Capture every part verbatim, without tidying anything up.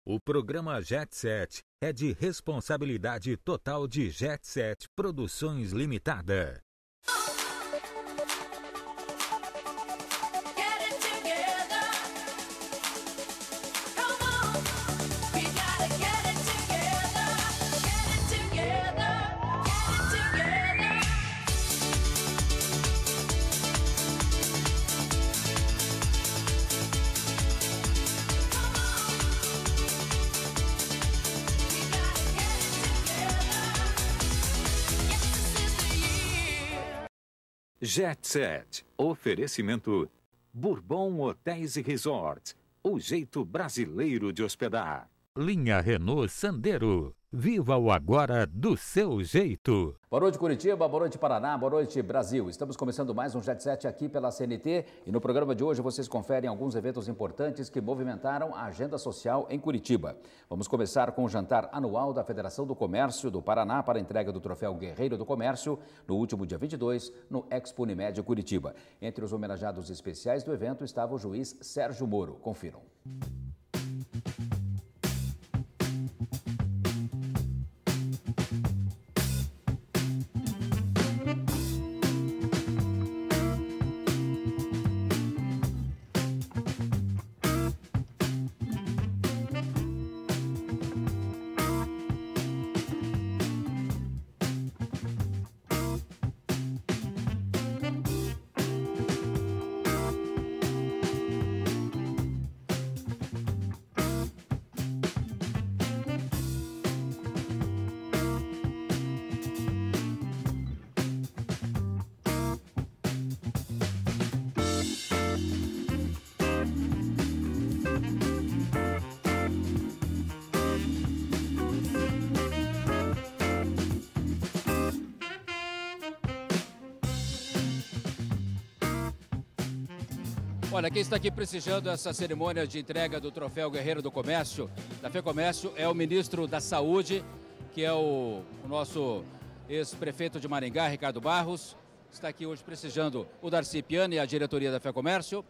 O programa Jet Set é de responsabilidade total de Jet Set Produções Limitada. Jet Set. Oferecimento Bourbon Hotéis e Resorts. O jeito brasileiro de hospedar. Linha Renault Sandero. Viva o agora do seu jeito. Boa noite, Curitiba. Boa noite, Paraná. Boa noite, Brasil. Estamos começando mais um Jet Set aqui pela C N T e no programa de hoje vocês conferem alguns eventos importantes que movimentaram a agenda social em Curitiba. Vamos começar com o jantar anual da Federação do Comércio do Paraná para a entrega do troféu Guerreiro do Comércio no último dia vinte e dois no Expo Unimed Curitiba. Entre os homenageados especiais do evento estava o juiz Sérgio Moro. Confiram. Olha, quem está aqui prestigiando essa cerimônia de entrega do troféu Guerreiro do Comércio, da FEComércio, é o ministro da Saúde, que é o, o nosso ex-prefeito de Maringá, Ricardo Barros. Está aqui hoje prestigiando o Darcy Piana e a diretoria da FEComércio.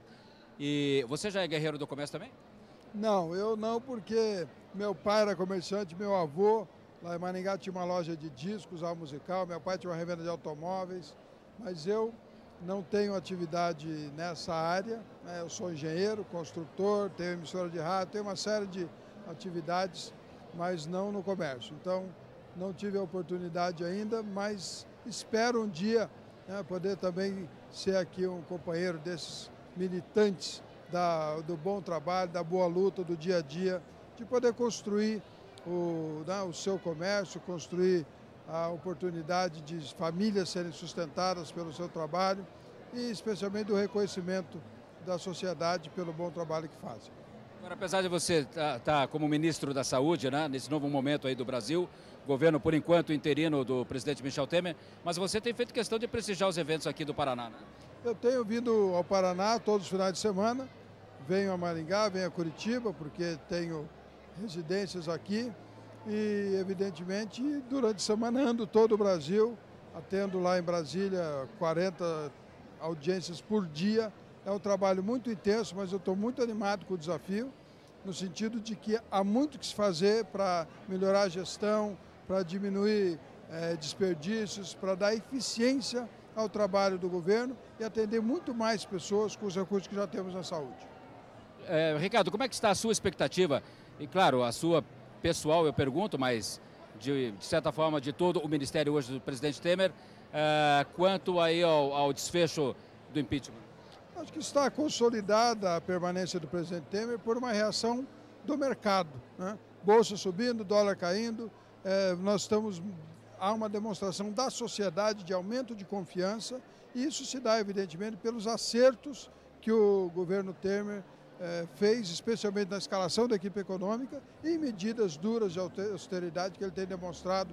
E você já é Guerreiro do Comércio também? Não, eu não, porque meu pai era comerciante, meu avô lá em Maringá tinha uma loja de discos, algo musical, meu pai tinha uma revenda de automóveis, mas eu não tenho atividade nessa área, né? Eu sou engenheiro, construtor, tenho emissora de rádio, tenho uma série de atividades, mas não no comércio. Então, não tive a oportunidade ainda, mas espero um dia, né, poder também ser aqui um companheiro desses militantes da, do bom trabalho, da boa luta, do dia a dia, de poder construir o, né, o seu comércio, construir a oportunidade de famílias serem sustentadas pelo seu trabalho e especialmente do reconhecimento da sociedade pelo bom trabalho que fazem. Agora, apesar de você estar tá, tá como ministro da Saúde, né, nesse novo momento aí do Brasil, governo por enquanto interino do presidente Michel Temer, mas você tem feito questão de prestigiar os eventos aqui do Paraná, né? Eu tenho vindo ao Paraná todos os finais de semana, venho a Maringá, venho a Curitiba, porque tenho residências aqui. E, evidentemente, durante a semana ando todo o Brasil, atendo lá em Brasília quarenta audiências por dia. É um trabalho muito intenso, mas eu estou muito animado com o desafio, no sentido de que há muito que se fazer para melhorar a gestão, para diminuir é, desperdícios, para dar eficiência ao trabalho do governo e atender muito mais pessoas com os recursos que já temos na saúde. É, Ricardo, como é que está a sua expectativa? E, claro, a sua pessoal, eu pergunto, mas de, de certa forma de todo o ministério hoje do presidente Temer, uh, quanto aí ao, ao desfecho do impeachment? Acho que está consolidada a permanência do presidente Temer por uma reação do mercado, né? Bolsa subindo, dólar caindo, eh, nós estamos, há uma demonstração da sociedade de aumento de confiança e isso se dá evidentemente pelos acertos que o governo Temer fez, especialmente na escalação da equipe econômica e medidas duras de austeridade que ele tem demonstrado,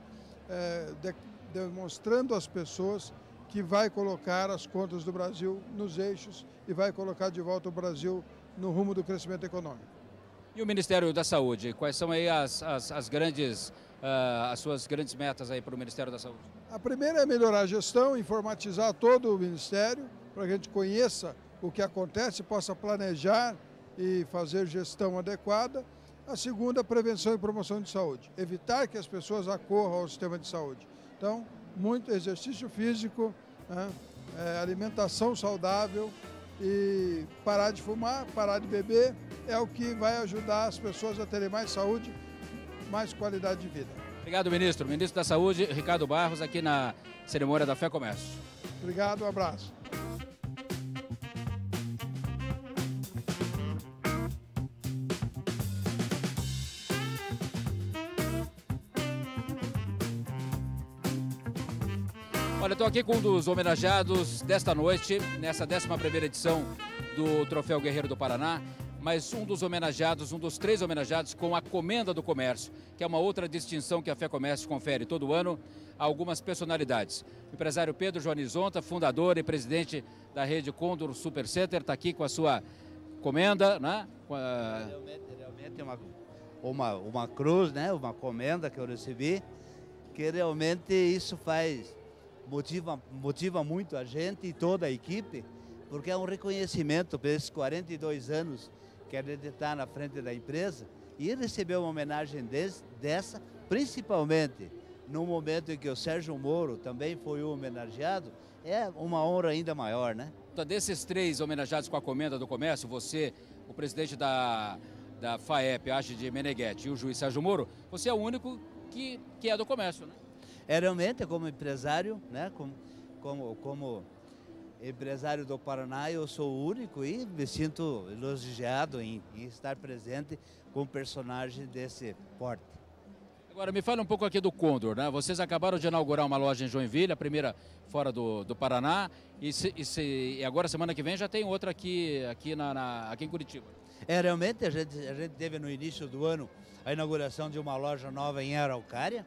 é, de, demonstrando às pessoas que vai colocar as contas do Brasil nos eixos e vai colocar de volta o Brasil no rumo do crescimento econômico. E o Ministério da Saúde, quais são aí as, as, as grandes, uh, as suas grandes metas aí para o Ministério da Saúde? A primeira é melhorar a gestão, informatizar todo o Ministério, para que a gente conheça o que acontece, possa planejar e fazer gestão adequada. A segunda, prevenção e promoção de saúde. Evitar que as pessoas acorram ao sistema de saúde. Então, muito exercício físico, né? É, alimentação saudável e parar de fumar, parar de beber, é o que vai ajudar as pessoas a terem mais saúde, mais qualidade de vida. Obrigado, ministro. Ministro da Saúde, Ricardo Barros, aqui na cerimônia da Fé Comércio. Obrigado, um abraço. Olha, estou aqui com um dos homenageados desta noite, nessa décima primeira edição do Troféu Guerreiro do Paraná, mas um dos homenageados, um dos três homenageados com a Comenda do Comércio, que é uma outra distinção que a Fé Comércio confere todo ano a algumas personalidades. O empresário Pedro Joanizonta, fundador e presidente da rede Condor Supercenter, está aqui com a sua comenda, né? Com a... Realmente, realmente é uma, uma, uma cruz, né? Uma comenda que eu recebi, que realmente isso faz... Motiva, motiva muito a gente e toda a equipe, porque é um reconhecimento por esses quarenta e dois anos que a gente está na frente da empresa, e receber uma homenagem desse, dessa, principalmente no momento em que o Sérgio Moro também foi o homenageado, é uma honra ainda maior, né? Desses três homenageados com a Comenda do Comércio, você, o presidente da, da FAEP, Age de Meneghetti, e o juiz Sérgio Moro, você é o único que, que é do comércio, né? É, realmente, como empresário, né, como, como, como empresário do Paraná, eu sou o único e me sinto elogiado em, em estar presente com um personagem desse porte. Agora, me fala um pouco aqui do Condor, né? Vocês acabaram de inaugurar uma loja em Joinville, a primeira fora do, do Paraná, e, se, e, se, e agora, semana que vem, já tem outra aqui, aqui, na, na, aqui em Curitiba. É, realmente, a gente, a gente teve no início do ano a inauguração de uma loja nova em Araucária,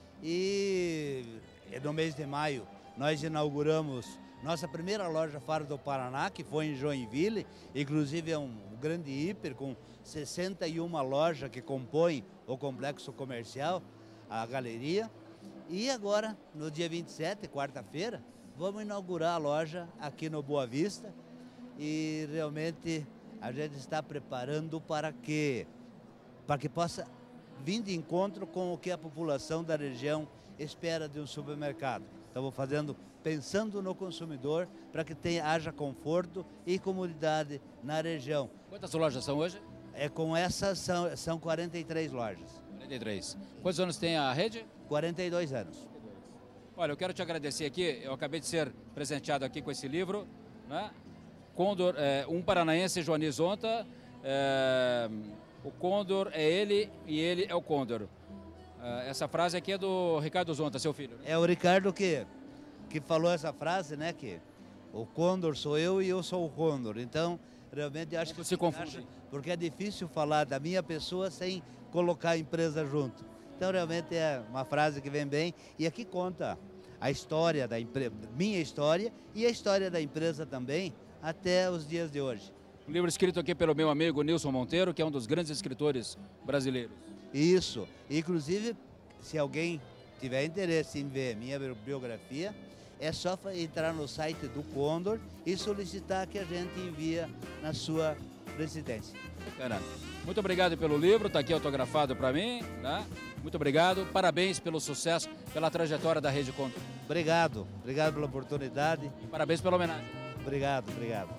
e no mês de maio nós inauguramos nossa primeira loja fora do Paraná, que foi em Joinville, inclusive é um grande hiper com sessenta e uma lojas que compõem o complexo comercial, a galeria. E agora, no dia vinte e sete, quarta-feira, vamos inaugurar a loja aqui no Boa Vista, e realmente a gente está preparando para que, para que possa vir de encontro com o que a população da região espera de um supermercado. Estamos fazendo, pensando no consumidor, para que tenha, haja conforto e comodidade na região. Quantas lojas são hoje? É, com essas são, são quarenta e três lojas. quarenta e três. Quantos anos tem a rede? quarenta e dois anos. Olha, eu quero te agradecer aqui, eu acabei de ser presenteado aqui com esse livro, né? Condor, é, um paranaense, Joanizonta, é, o Condor é ele e ele é o Condor. Uh, essa frase aqui é do Ricardo Zonta, seu filho, né? É o Ricardo que, que falou essa frase, né? Que o Condor sou eu e eu sou o Condor. Então, realmente acho Como que se confunde. porque é difícil falar da minha pessoa sem colocar a empresa junto. Então, realmente é uma frase que vem bem, e aqui conta a história da empresa, minha história e a história da empresa também, até os dias de hoje. Um livro escrito aqui pelo meu amigo Nilson Monteiro, que é um dos grandes escritores brasileiros. Isso. Inclusive, se alguém tiver interesse em ver minha biografia, é só entrar no site do Condor e solicitar que a gente envia na sua residência. Bacana. Muito obrigado pelo livro, está aqui autografado para mim, né? Muito obrigado, parabéns pelo sucesso, pela trajetória da Rede Condor. Obrigado, obrigado pela oportunidade. E parabéns pela homenagem. Obrigado, obrigado.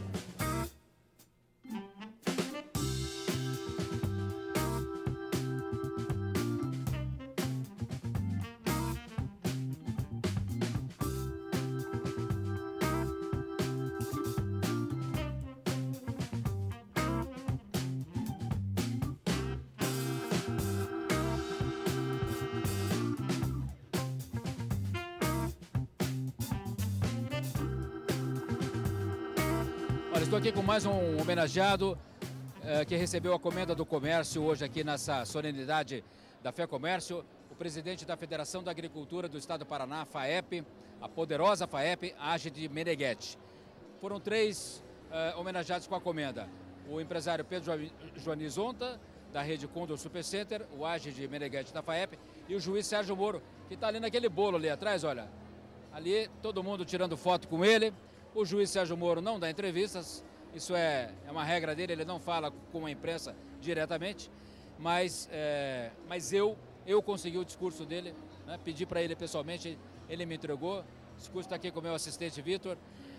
Olha, estou aqui com mais um homenageado eh, que recebeu a Comenda do Comércio hoje aqui nessa solenidade da Fé Comércio, o presidente da Federação da Agricultura do Estado do Paraná, FAEP, a poderosa FAEP, Age de Meneghetti. Foram três eh, homenageados com a Comenda: o empresário Pedro Joanizonta, da rede Condor Supercenter, o Age de Meneghetti da FAEP, e o juiz Sérgio Moro, que está ali naquele bolo ali atrás, olha. Ali, todo mundo tirando foto com ele. O juiz Sérgio Moro não dá entrevistas, isso é, é uma regra dele, ele não fala com a imprensa diretamente. mas, é, mas eu, eu consegui o discurso dele, né? Pedi para ele pessoalmente, ele me entregou. O discurso está aqui com o meu assistente Vitor.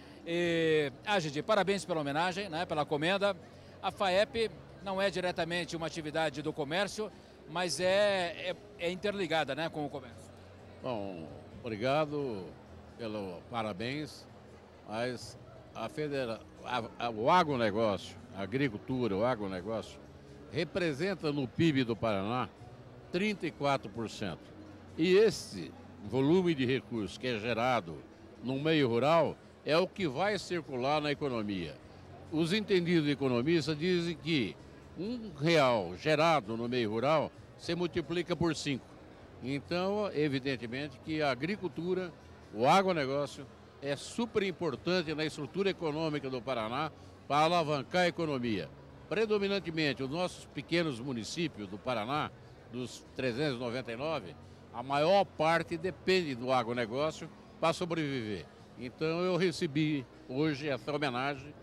E, ah, Gigi, parabéns pela homenagem, né, pela comenda. A FAEP não é diretamente uma atividade do comércio, mas é, é, é interligada, né, com o comércio. Bom, obrigado pelo parabéns, mas a federa... a, a, o agronegócio, a agricultura, o agronegócio, representa no P I B do Paraná trinta e quatro por cento. E esse volume de recursos que é gerado no meio rural é o que vai circular na economia. Os entendidos economistas dizem que um real gerado no meio rural se multiplica por cinco. Então, evidentemente que a agricultura, o agronegócio é super importante na estrutura econômica do Paraná para alavancar a economia. Predominantemente, os nossos pequenos municípios do Paraná, dos trezentos e noventa e nove, a maior parte depende do agronegócio para sobreviver. Então, eu recebi hoje essa homenagem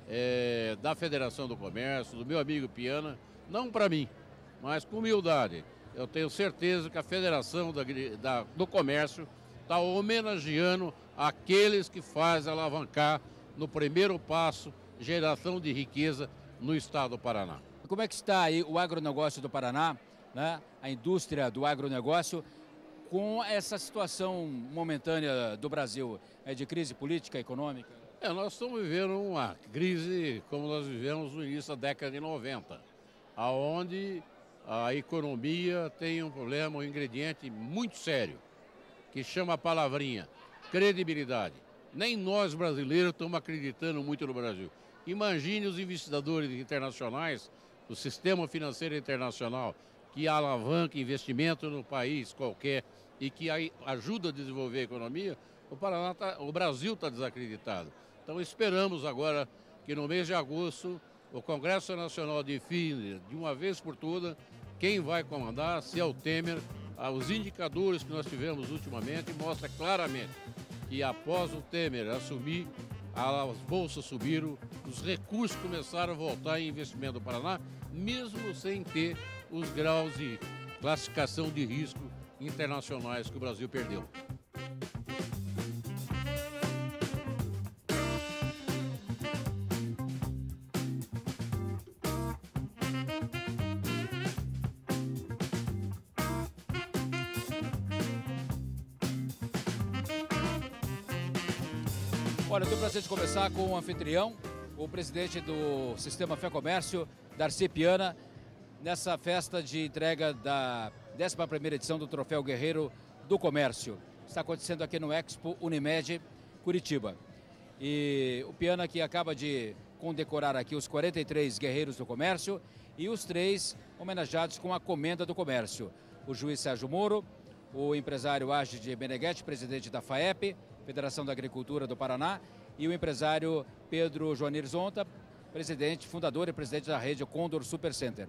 é, da Federação do Comércio, do meu amigo Piana, não para mim, mas com humildade. Eu tenho certeza que a Federação da, da, do Comércio está homenageando aqueles que fazem alavancar no primeiro passo geração de riqueza no estado do Paraná. Como é que está aí o agronegócio do Paraná, né? A indústria do agronegócio, com essa situação momentânea do Brasil, é, de crise política, econômica? É, nós estamos vivendo uma crise como nós vivemos no início da década de noventa, aonde a economia tem um problema, um ingrediente muito sério, que chama a palavrinha credibilidade. Nem nós brasileiros estamos acreditando muito no Brasil. Imagine os investidores internacionais, o sistema financeiro internacional, que alavanca investimento no país qualquer e que ajuda a desenvolver a economia. O Paraná tá, o Brasil está desacreditado. Então esperamos agora que no mês de agosto o Congresso Nacional define de uma vez por todas quem vai comandar, se é o Temer. Os indicadores que nós tivemos ultimamente mostram claramente que após o Temer assumir, as bolsas subiram, os recursos começaram a voltar em investimento do Paraná, mesmo sem ter os graus de classificação de risco internacionais que o Brasil perdeu. Olha, eu tenho o prazer de começar com o anfitrião, o presidente do Sistema Fé Comércio, Darcy Piana, nessa festa de entrega da décima primeira edição do Troféu Guerreiro do Comércio. Está acontecendo aqui no Expo Unimed, Curitiba. E o Piana que acaba de condecorar aqui os quarenta e três guerreiros do comércio e os três homenageados com a Comenda do Comércio. O juiz Sérgio Moro, o empresário Agide Meneghetti, presidente da FAEP, Federação da Agricultura do Paraná, e o empresário Pedro Joanir Zonta, presidente, fundador e presidente da rede Condor Super Center.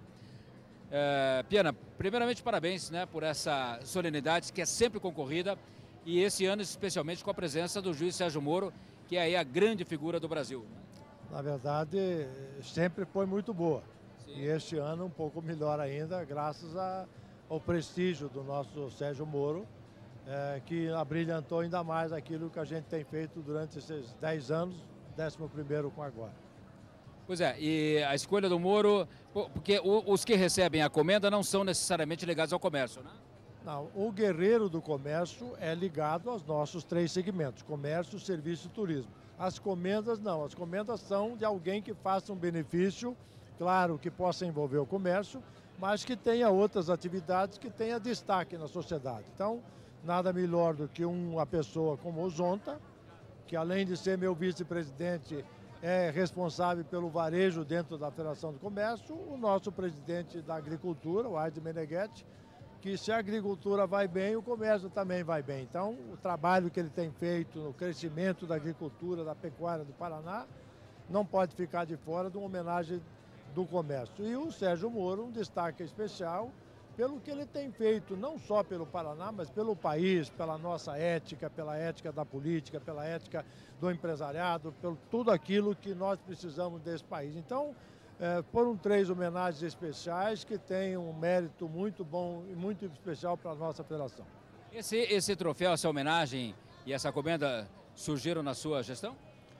É, Piana, primeiramente parabéns, né, por essa solenidade que é sempre concorrida e esse ano especialmente com a presença do juiz Sérgio Moro, que é aí a grande figura do Brasil. Na verdade, sempre foi muito boa. Sim. E este ano um pouco melhor ainda, graças a, ao prestígio do nosso Sérgio Moro, É, que abrilhantou ainda mais aquilo que a gente tem feito durante esses dez anos, décimo primeiro com agora. Pois é, e a escolha do Moro, porque os que recebem a comenda não são necessariamente ligados ao comércio, né? Não, o guerreiro do comércio é ligado aos nossos três segmentos, comércio, serviço e turismo. As comendas não, as comendas são de alguém que faça um benefício, claro que possa envolver o comércio, mas que tenha outras atividades que tenha destaque na sociedade. Então, nada melhor do que uma pessoa como o Zonta, que além de ser meu vice-presidente, é responsável pelo varejo dentro da Federação do Comércio, o nosso presidente da Agricultura, o Agide Meneghetti, que se a agricultura vai bem, o comércio também vai bem. Então, o trabalho que ele tem feito no crescimento da agricultura, da pecuária do Paraná, não pode ficar de fora de uma homenagem do comércio. E o Sérgio Moro, um destaque especial, pelo que ele tem feito, não só pelo Paraná, mas pelo país, pela nossa ética, pela ética da política, pela ética do empresariado, pelo tudo aquilo que nós precisamos desse país. Então, É, foram três homenagens especiais que têm um mérito muito bom e muito especial para a nossa federação. Esse, esse troféu, essa homenagem e essa comenda surgiram na sua gestão?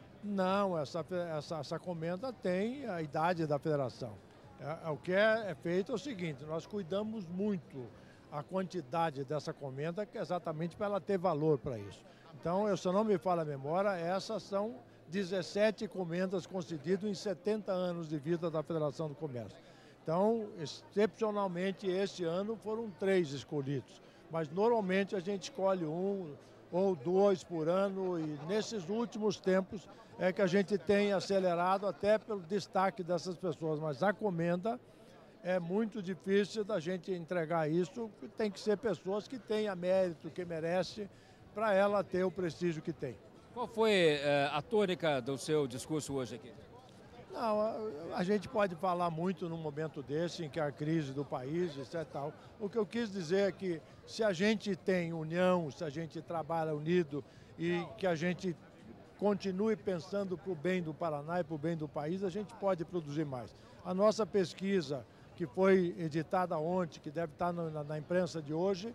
Não, essa, essa, essa comenda tem a idade da federação. É, é, o que é, é feito é o seguinte, nós cuidamos muito a quantidade dessa comenda, que é exatamente para ela ter valor para isso. Então, eu, se eu não me falha a memória, essas são dezessete comendas concedidas em setenta anos de vida da Federação do Comércio. Então, excepcionalmente, este ano foram três escolhidos. Mas, normalmente, a gente escolhe um ou dois por ano e, nesses últimos tempos, é que a gente tem acelerado até pelo destaque dessas pessoas. Mas a comenda é muito difícil da gente entregar isso, tem que ser pessoas que tenham mérito, que merecem, para ela ter o prestígio que tem. Qual foi uh, a tônica do seu discurso hoje aqui? Não, a, a gente pode falar muito num momento desse, em que a crise do país, etc. Tal. O que eu quis dizer é que se a gente tem união, se a gente trabalha unido e que a gente continue pensando para o bem do Paraná e para o bem do país, a gente pode produzir mais. A nossa pesquisa, que foi editada ontem, que deve estar na, na imprensa de hoje,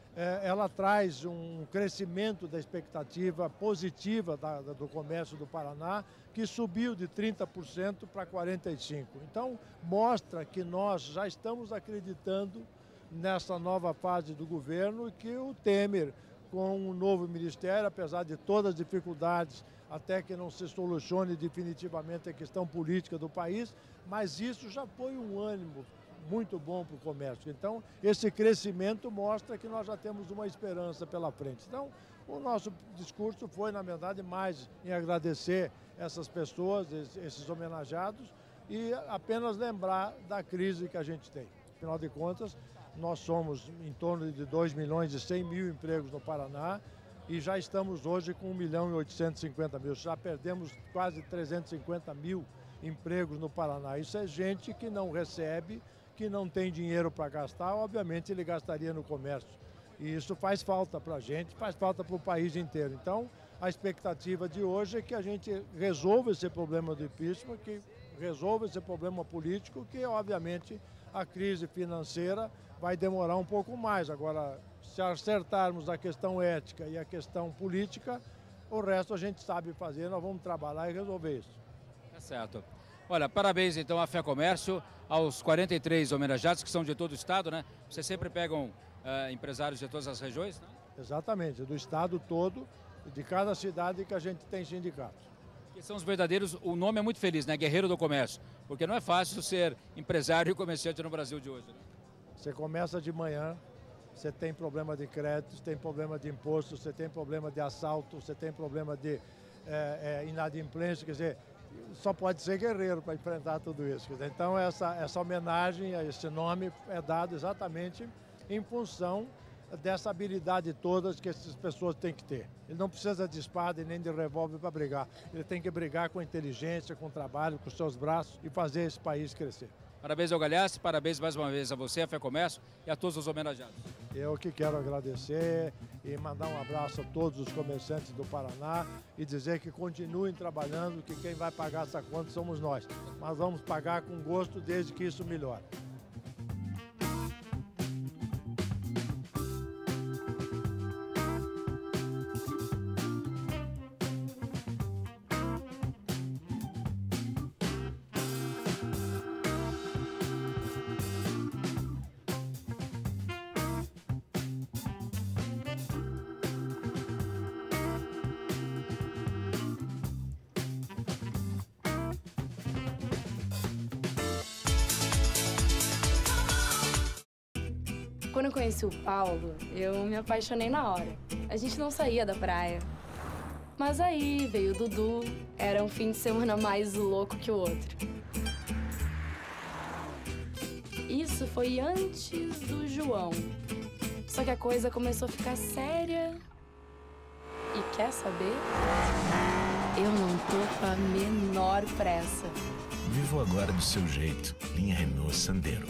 ela traz um crescimento da expectativa positiva da, da, do comércio do Paraná, que subiu de trinta por cento para quarenta e cinco por cento. Então, mostra que nós já estamos acreditando nessa nova fase do governo e que o Temer, com um novo ministério, apesar de todas as dificuldades, até que não se solucione definitivamente a questão política do país, mas isso já foi um ânimo muito bom para o comércio. Então, esse crescimento mostra que nós já temos uma esperança pela frente. Então, o nosso discurso foi, na verdade, mais em agradecer essas pessoas, esses homenageados, e apenas lembrar da crise que a gente tem. Afinal de contas, nós somos em torno de dois milhões e cem mil empregos no Paraná e já estamos hoje com um milhão e oitocentos e cinquenta mil. Já perdemos quase trezentos e cinquenta mil empregos no Paraná. Isso é gente que não recebe, que não tem dinheiro para gastar, obviamente ele gastaria no comércio. E isso faz falta para a gente, faz falta para o país inteiro. Então, a expectativa de hoje é que a gente resolva esse problema do impeachment, que resolva esse problema político, que obviamente a crise financeira vai demorar um pouco mais. Agora, se acertarmos a questão ética e a questão política, o resto a gente sabe fazer, nós vamos trabalhar e resolver isso. Tá certo. Olha, parabéns então à FEComércio, aos quarenta e três homenageados que são de todo o estado, né? Vocês sempre pegam uh, empresários de todas as regiões, né? Exatamente, do estado todo, de cada cidade que a gente tem sindicato. Que são os verdadeiros, o nome é muito feliz, né? Guerreiro do Comércio, porque não é fácil ser empresário e comerciante no Brasil de hoje, né? Você começa de manhã, você tem problema de crédito, você tem problema de imposto, você tem problema de assalto, você tem problema de é, é, inadimplência, quer dizer, só pode ser guerreiro para enfrentar tudo isso. Então, essa, essa homenagem a esse nome é dado exatamente em função dessa habilidade toda que essas pessoas têm que ter. Ele não precisa de espada e nem de revólver para brigar. Ele tem que brigar com inteligência, com trabalho, com seus braços e fazer esse país crescer. Parabéns ao Galhaço, parabéns mais uma vez a você, a FEComércio e a todos os homenageados. Eu que quero agradecer e mandar um abraço a todos os comerciantes do Paraná e dizer que continuem trabalhando, que quem vai pagar essa conta somos nós. Mas vamos pagar com gosto desde que isso melhore. Quando eu conheci o Paulo, eu me apaixonei na hora. A gente não saía da praia. Mas aí veio o Dudu, era um fim de semana mais louco que o outro. Isso foi antes do João. Só que a coisa começou a ficar séria. E quer saber? Eu não tô com a menor pressa. Vivo agora do seu jeito. Linha Renault Sandero.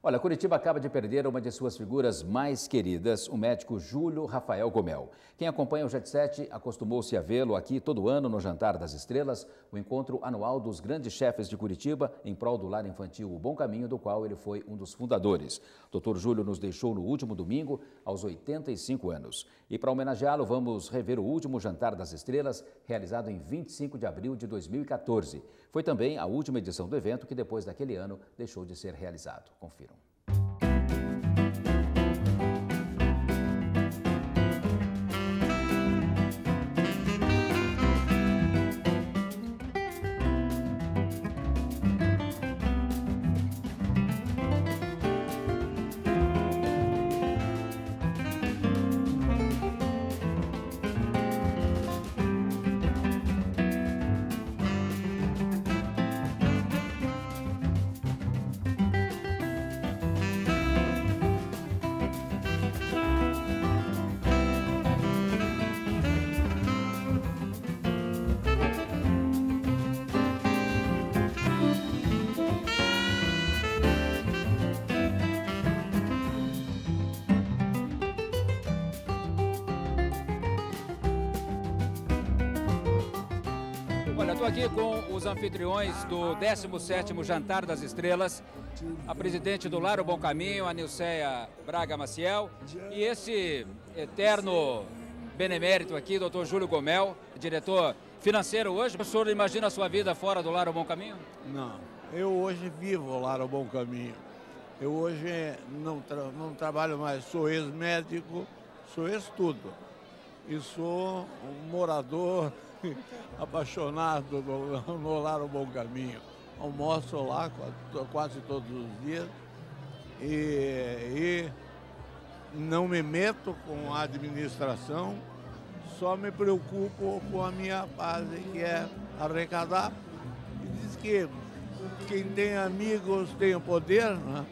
Olha, Curitiba acaba de perder uma de suas figuras mais queridas, o médico Júlio Rafael Gomel. Quem acompanha o Jet Set acostumou-se a vê-lo aqui todo ano no Jantar das Estrelas, o encontro anual dos grandes chefes de Curitiba em prol do lar infantil O Bom Caminho, do qual ele foi um dos fundadores. doutor Júlio nos deixou no último domingo, aos oitenta e cinco anos. E para homenageá-lo, vamos rever o último Jantar das Estrelas, realizado em vinte e cinco de abril de dois mil e quatorze. Foi também a última edição do evento que, depois daquele ano, deixou de ser realizado. Confiram. Olha, estou aqui com os anfitriões do décimo sétimo Jantar das Estrelas, a presidente do Lar O Bom Caminho, a Nilceia Braga Maciel, e esse eterno benemérito aqui, doutor Júlio Gomel, diretor financeiro hoje. O senhor imagina a sua vida fora do Lar O Bom Caminho? Não, eu hoje vivo o Lar O Bom Caminho. Eu hoje não, tra não trabalho mais, sou ex-médico, sou ex-tudo. E sou um morador apaixonado no, no Lar O Bom Caminho. Almoço lá quase todos os dias e, e não me meto com a administração, só me preocupo com a minha fase, que é arrecadar. E diz que quem tem amigos tem o poder, né?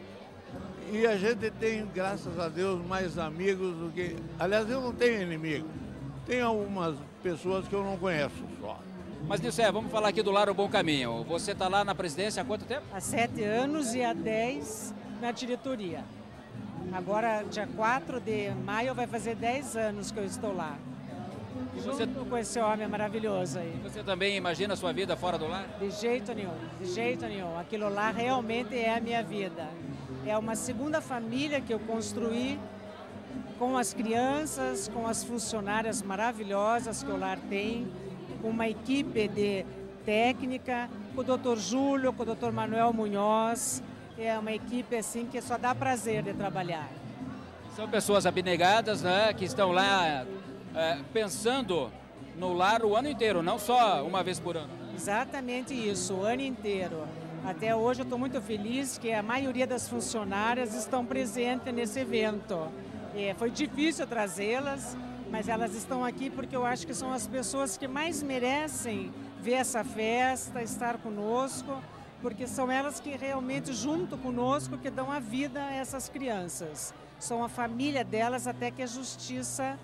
E a gente tem, graças a Deus, mais amigos do que... Aliás, eu não tenho inimigo. Tem algumas pessoas que eu não conheço só. Mas, Nilceia, vamos falar aqui do Lar O Bom Caminho. Você está lá na presidência há quanto tempo? Há sete anos e há dez na diretoria. Agora, dia quatro de maio, vai fazer dez anos que eu estou lá. E você... Junto com esse homem maravilhoso aí. Você também imagina a sua vida fora do lar? De jeito nenhum, de jeito nenhum. Aquilo lá realmente é a minha vida. É uma segunda família que eu construí com as crianças, com as funcionárias maravilhosas que o lar tem, com uma equipe de técnica, com o doutor Júlio, com o doutor Manuel Munhoz. É uma equipe assim que só dá prazer de trabalhar. São pessoas abnegadas, né, que estão lá é, pensando no lar o ano inteiro, não só uma vez por ano. Exatamente isso, o ano inteiro. Até hoje eu estou muito feliz que a maioria das funcionárias estão presentes nesse evento. É, foi difícil trazê-las, mas elas estão aqui porque eu acho que são as pessoas que mais merecem ver essa festa, estar conosco, porque são elas que realmente, junto conosco, que dão a vida a essas crianças. São a família delas até que a justiça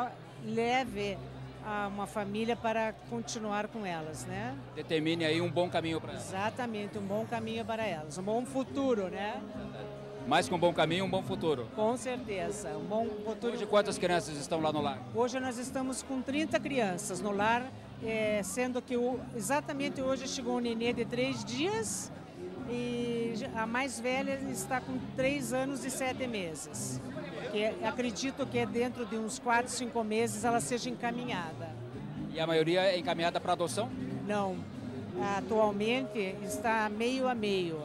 leve a uma família para continuar com elas, né? Determine aí um bom caminho para elas. Exatamente, um bom caminho para elas, um bom futuro, né? Mais que um bom caminho, um bom futuro. Com certeza, um bom futuro. Hoje quantas crianças estão lá no lar? Hoje nós estamos com trinta crianças no lar, é, sendo que o, exatamente hoje chegou um nenê de três dias e a mais velha está com três anos e sete meses. Que acredito que dentro de uns quatro, cinco meses ela seja encaminhada. E a maioria é encaminhada para adoção? Não, atualmente está meio a meio.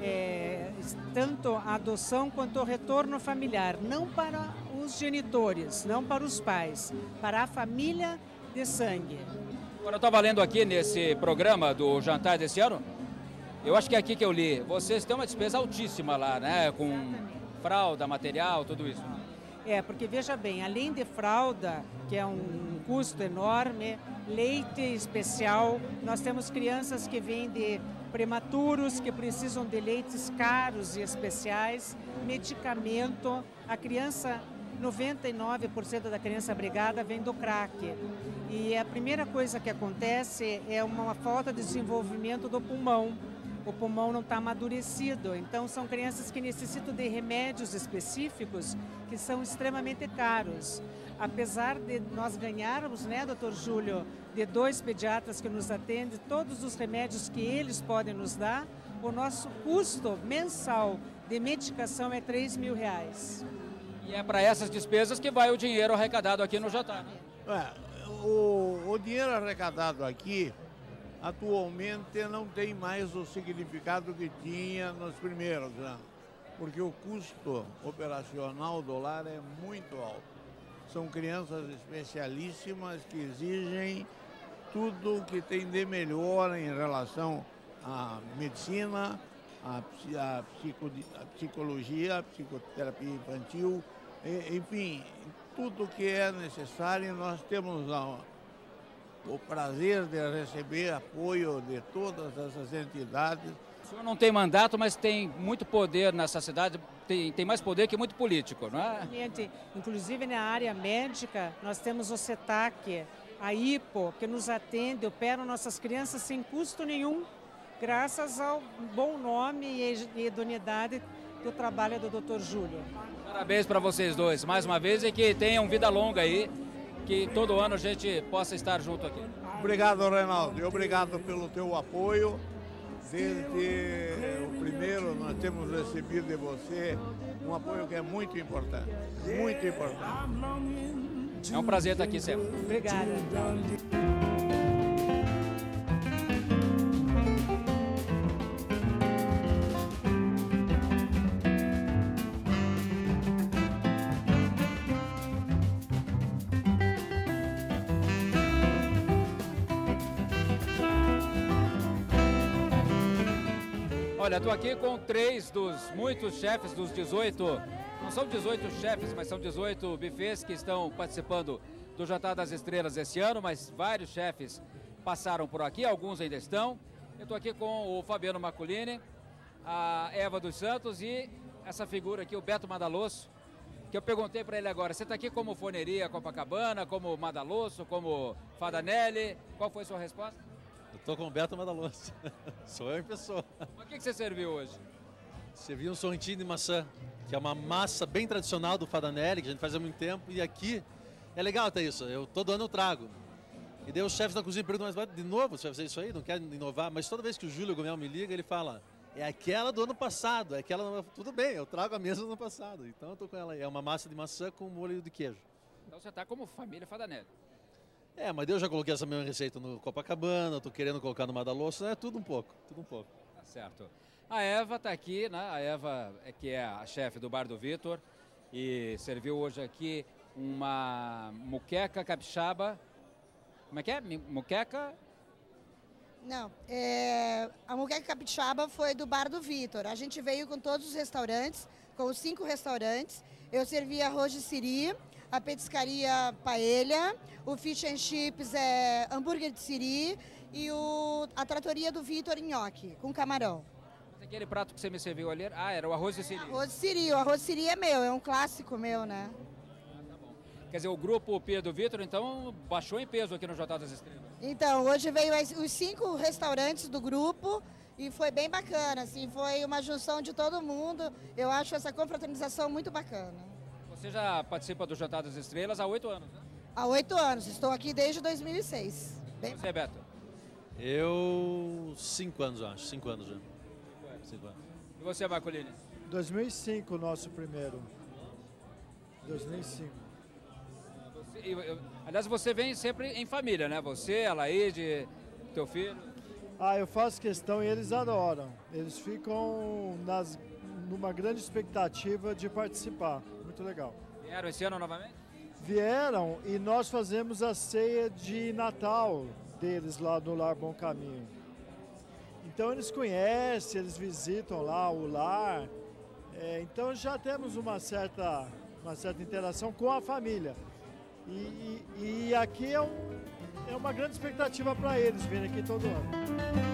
É, tanto a adoção quanto o retorno familiar, não para os genitores, não para os pais, para a família de sangue. Agora eu estava lendo aqui nesse programa do jantar desse ano, eu acho que é aqui que eu li, vocês têm uma despesa altíssima lá, né, com fralda, material, tudo isso. É, porque veja bem, além de fralda, que é um custo enorme, leite especial, nós temos crianças que vêm de prematuros, que precisam de leites caros e especiais, medicamento. A criança, noventa e nove por cento da criança abrigada vem do crack. E a primeira coisa que acontece é uma falta de desenvolvimento do pulmão. o pulmão não está amadurecido. Então, são crianças que necessitam de remédios específicos que são extremamente caros. Apesar de nós ganharmos, né, doutor Júlio, de dois pediatras que nos atendem, todos os remédios que eles podem nos dar, o nosso custo mensal de medicação é três mil reais. E é para essas despesas que vai o dinheiro arrecadado aqui no Jatá, né? É, o, o dinheiro arrecadado aqui, atualmente, não tem mais o significado que tinha nos primeiros anos, porque o custo operacional do lar é muito alto. São crianças especialíssimas que exigem tudo que tem de melhor em relação à medicina, à, à, psico, à psicologia, à psicoterapia infantil, e, enfim, tudo que é necessário. Nós temos a, o prazer de receber apoio de todas essas entidades. O senhor não tem mandato, mas tem muito poder nessa cidade, tem, tem mais poder que muito político, não é? Inclusive na área médica, nós temos o CETAC, a IPO, que nos atende, operam nossas crianças sem custo nenhum, graças ao bom nome e idoneidade do trabalho do doutor Júlio. Parabéns para vocês dois, mais uma vez, e que tenham vida longa aí, que todo ano a gente possa estar junto aqui. Obrigado, Reinaldo, e obrigado pelo teu apoio. Desde o primeiro, nós temos recebido de você um apoio que é muito importante, muito importante. É um prazer estar aqui sempre. Obrigada. Olha, estou aqui com três dos muitos chefes dos dezoito, não são dezoito chefes, mas são dezoito bufês que estão participando do Jantar das Estrelas esse ano, mas vários chefes passaram por aqui, alguns ainda estão. Eu estou aqui com o Fabiano Maculini, a Eva dos Santos e essa figura aqui, o Beto Madalosso, que eu perguntei para ele agora, você está aqui como Forneria Copacabana, como Madalosso, como Fadanelli, qual foi a sua resposta? Eu tô com o Beto Madalosso, sou eu em pessoa. Mas o que, que você serviu hoje? Servi um sorrentinho de maçã, que é uma massa bem tradicional do Fadanelli, que a gente faz há muito tempo, e aqui é legal até isso, eu, todo ano eu trago. E daí os chefes da cozinha perguntam, mas de novo você vai fazer isso aí? Não quer inovar? Mas toda vez que o Júlio Gomel me liga, ele fala, é aquela do ano passado, é aquela, tudo bem, eu trago a mesma do ano passado, então eu tô com ela aí, é uma massa de maçã com molho de queijo. Então você está como família Fadanelli. É, mas eu já coloquei essa mesma receita no Copacabana, estou querendo colocar no Madalosso, é tudo um pouco, tudo um pouco. Tá certo. A Eva está aqui, né? A Eva é que é a chefe do Bar do Vitor e serviu hoje aqui uma muqueca capixaba. Como é que é? Muqueca? Não, é, a muqueca capixaba foi do Bar do Vitor. A gente veio com todos os restaurantes, com os cinco restaurantes. Eu servi arroz de siri, a petiscaria paella, o fish and chips é hambúrguer de siri e o, a tratoria do Vitor nhoque, com camarão. Mas aquele prato que você me serviu ali, ah, era o arroz de siri. É, arroz de siri, o arroz de siri é meu, é um clássico meu, né? Ah, tá bom. Quer dizer, o grupo Pia do Vitor, então, baixou em peso aqui no Jantar das Estrelas. Então, hoje veio os cinco restaurantes do grupo e foi bem bacana, assim, foi uma junção de todo mundo. Eu acho essa confraternização muito bacana. Você já participa do Jantar das Estrelas há oito anos, né? Há oito anos, estou aqui desde dois mil e seis. Bem... Você, Beto? Eu, cinco anos, acho, cinco anos já. Cinco anos. E você, Marcolini? dois mil e cinco, o nosso primeiro. dois mil e cinco. Você, eu, eu, aliás, você vem sempre em família, né? Você, a Laíde, teu filho. Ah, eu faço questão e eles adoram. Eles ficam nas, numa grande expectativa de participar. Muito legal. Vieram esse ano novamente? Vieram e nós fazemos a ceia de Natal deles lá no Lar Bom Caminho. Então eles conhecem, eles visitam lá o lar. É, então já temos uma certa, uma certa interação com a família. E, e, e aqui é, um, é uma grande expectativa para eles virem aqui todo ano.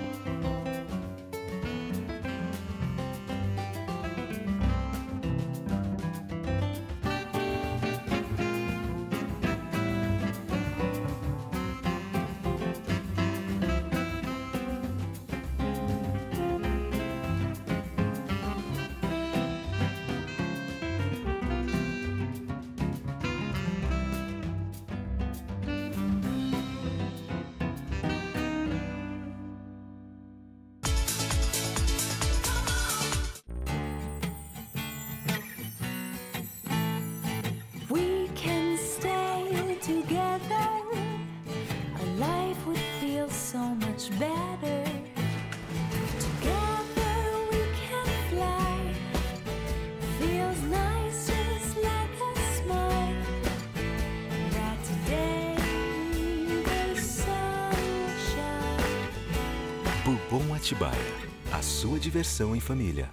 Bourbon Atibaia, a sua diversão em família.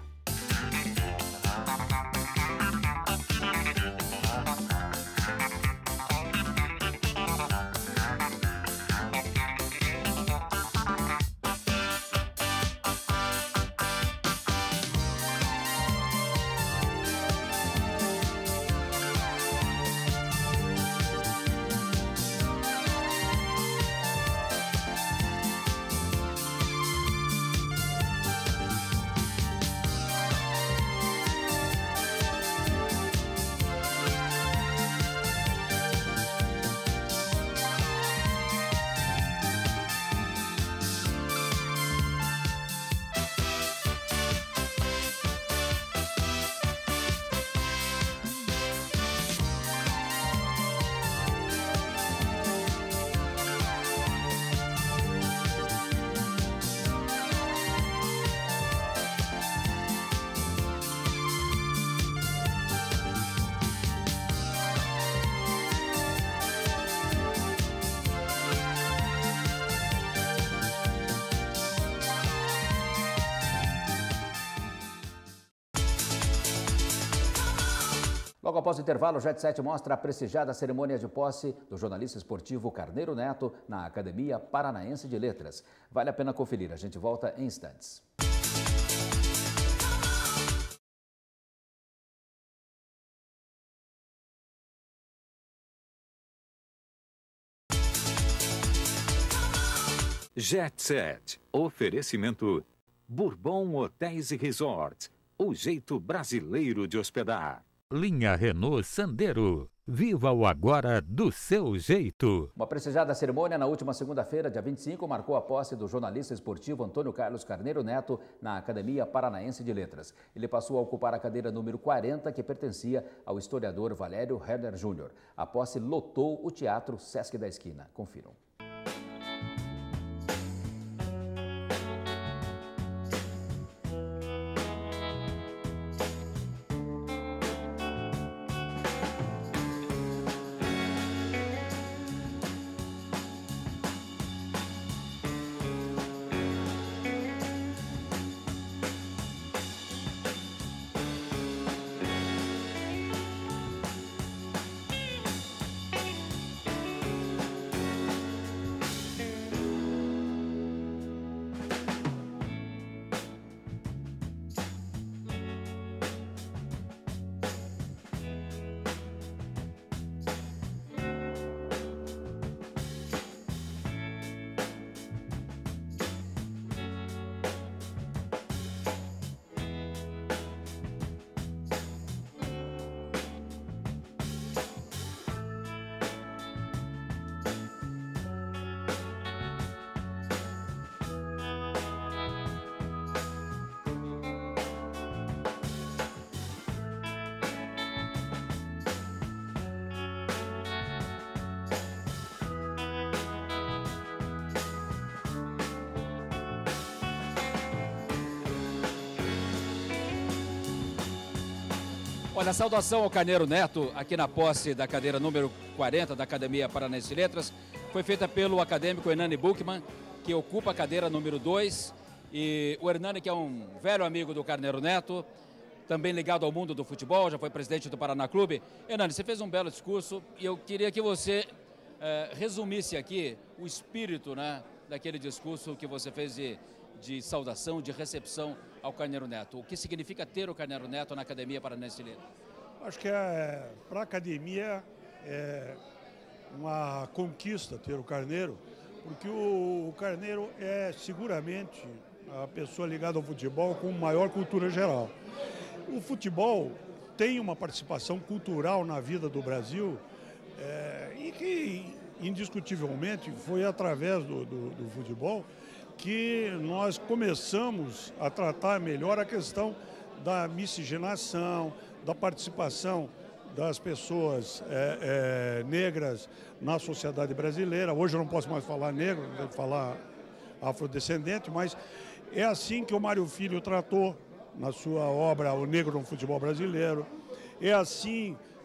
Logo após o intervalo, o Jet sete mostra a prestigiada cerimônia de posse do jornalista esportivo Carneiro Neto na Academia Paranaense de Letras. Vale a pena conferir, a gente volta em instantes. Jet sete. Oferecimento Bourbon Hotéis e Resorts. O jeito brasileiro de hospedar. Linha Renault Sandero. Viva o agora do seu jeito. Uma prestigiada cerimônia na última segunda-feira, dia vinte e cinco, marcou a posse do jornalista esportivo Antônio Carlos Carneiro Neto na Academia Paranaense de Letras. Ele passou a ocupar a cadeira número quarenta, que pertencia ao historiador Valério Herner Júnior. A posse lotou o Teatro Sesc da Esquina. Confiram. Olha, a saudação ao Carneiro Neto, aqui na posse da cadeira número quarenta da Academia Paranaense de Letras, foi feita pelo acadêmico Hernani Buchmann, que ocupa a cadeira número dois. E o Hernani, que é um velho amigo do Carneiro Neto, também ligado ao mundo do futebol, já foi presidente do Paraná Clube. Hernani, você fez um belo discurso e eu queria que você eh, resumisse aqui o espírito, né, daquele discurso que você fez de, de saudação, de recepção ao Carneiro Neto. O que significa ter o Carneiro Neto na Academia Paranaense de Letras? Acho que é, para a academia é uma conquista ter o Carneiro, porque o, o Carneiro é seguramente a pessoa ligada ao futebol com maior cultura geral. O futebol tem uma participação cultural na vida do Brasil é, e que, indiscutivelmente, foi através do, do, do futebol que nós começamos a tratar melhor a questão da miscigenação, da participação das pessoas é, é, negras na sociedade brasileira. Hoje eu não posso mais falar negro, devo falar afrodescendente, mas é assim que o Mário Filho tratou na sua obra O Negro no Futebol Brasileiro. É assim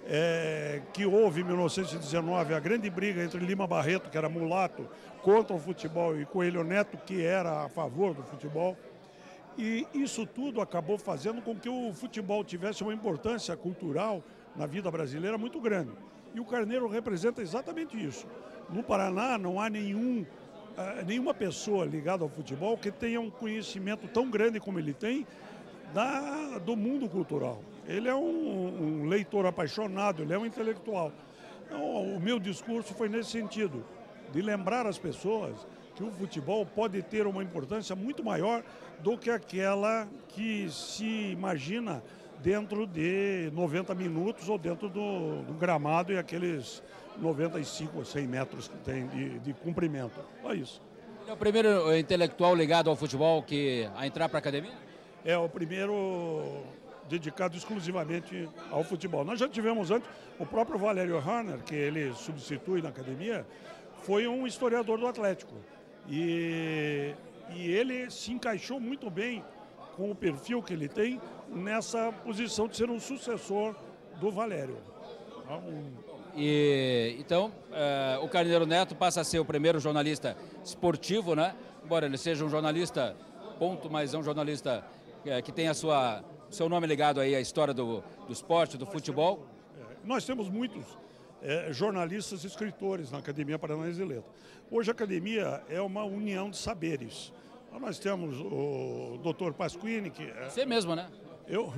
é, que houve em mil novecentos e dezenove a grande briga entre Lima Barreto, que era mulato, contra o futebol, e Coelho Neto, que era a favor do futebol. E isso tudo acabou fazendo com que o futebol tivesse uma importância cultural na vida brasileira muito grande. E o Carneiro representa exatamente isso. No Paraná não há nenhum, uh, nenhuma pessoa ligada ao futebol que tenha um conhecimento tão grande como ele tem da, do mundo cultural. Ele é um, um leitor apaixonado, ele é um intelectual. Então, o meu discurso foi nesse sentido, de lembrar as pessoas que o futebol pode ter uma importância muito maior do que aquela que se imagina dentro de noventa minutos ou dentro do, do gramado e aqueles noventa e cinco ou cem metros que tem de, de comprimento. Só isso. Ele é o primeiro intelectual ligado ao futebol que a entrar para a academia? É o primeiro dedicado exclusivamente ao futebol. Nós já tivemos antes o próprio Valério Harner, que ele substitui na academia, foi um historiador do Atlético. E, e ele se encaixou muito bem com o perfil que ele tem nessa posição de ser um sucessor do Valério. Um... E, então, é, o Carneiro Neto passa a ser o primeiro jornalista esportivo, né? Embora ele seja um jornalista, ponto, mas é um jornalista é, que tem a sua, seu nome ligado aí à história do, do esporte, do futebol. É, nós temos muitos é, jornalistas e escritores na Academia Paranaense de Letras. Hoje a Academia é uma união de saberes. Nós temos o doutor Pasquini, que é... Você mesmo, né? Eu...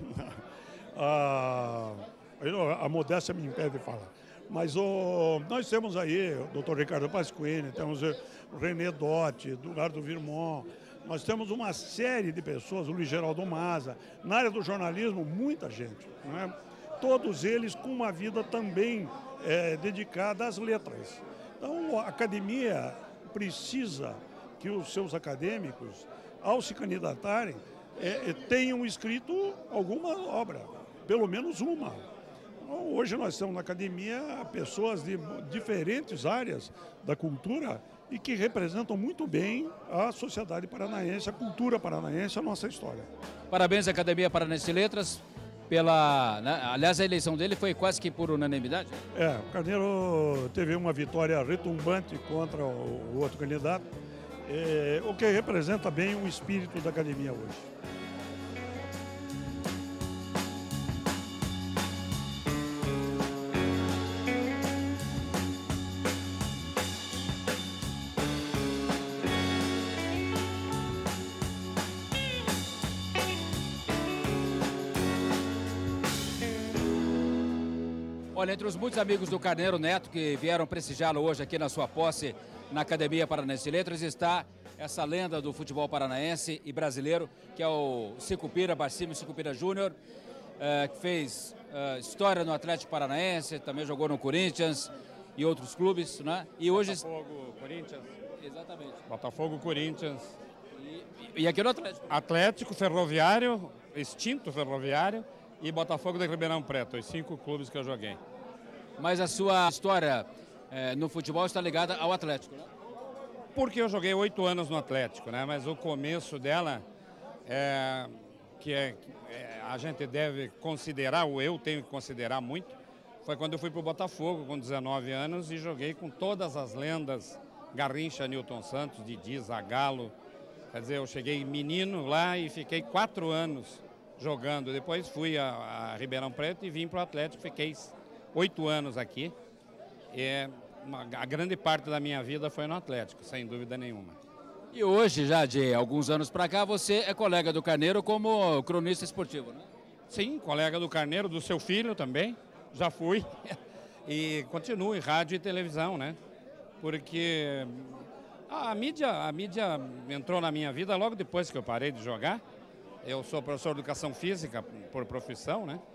a, a modéstia me impede de falar. Mas o, nós temos aí o doutor Ricardo Pasquini, temos o René Dotti, Eduardo Virmont, nós temos uma série de pessoas, o Luiz Geraldo Maza, na área do jornalismo, muita gente, né? Todos eles com uma vida também é, dedicada às letras. Então, a academia precisa que os seus acadêmicos, ao se candidatarem, é, tenham escrito alguma obra, pelo menos uma. Então, hoje nós temos na academia pessoas de diferentes áreas da cultura e que representam muito bem a sociedade paranaense, a cultura paranaense, a nossa história. Parabéns à Academia Paranaense de Letras. Pela, né? Aliás, a eleição dele foi quase que por unanimidade. É, o Carneiro teve uma vitória retumbante contra o, o outro candidato, é, o que representa bem o espírito da academia hoje. Olha, entre os muitos amigos do Carneiro Neto que vieram prestigiá-lo hoje aqui na sua posse na Academia Paranaense de Letras está essa lenda do futebol paranaense e brasileiro, que é o Sicupira, Barcímio Sicupira Júnior, eh, que fez eh, história no Atlético Paranaense, também jogou no Corinthians e outros clubes, né? E hoje... Botafogo, Corinthians. Exatamente. Botafogo, Corinthians. E, e aqui no Atlético? Atlético, Ferroviário, extinto Ferroviário e Botafogo de Ribeirão Preto, os cinco clubes que eu joguei. Mas a sua história eh, no futebol está ligada ao Atlético, né? Porque eu joguei oito anos no Atlético, né? Mas o começo dela, é, que é, é, a gente deve considerar, ou eu tenho que considerar muito, foi quando eu fui para o Botafogo com dezenove anos e joguei com todas as lendas, Garrincha, Newton Santos, Didi, Zagallo. Quer dizer, eu cheguei menino lá e fiquei quatro anos jogando. Depois fui a, a Ribeirão Preto e vim para o Atlético, fiquei oito anos aqui. É, uma, a grande parte da minha vida foi no Atlético, sem dúvida nenhuma. E hoje, já de alguns anos para cá, você é colega do Carneiro como cronista esportivo, né? Sim, colega do Carneiro, do seu filho também, já fui. E continuo em rádio e televisão, né? Porque a mídia, a mídia entrou na minha vida logo depois que eu parei de jogar. Eu sou professor de educação física por profissão, né?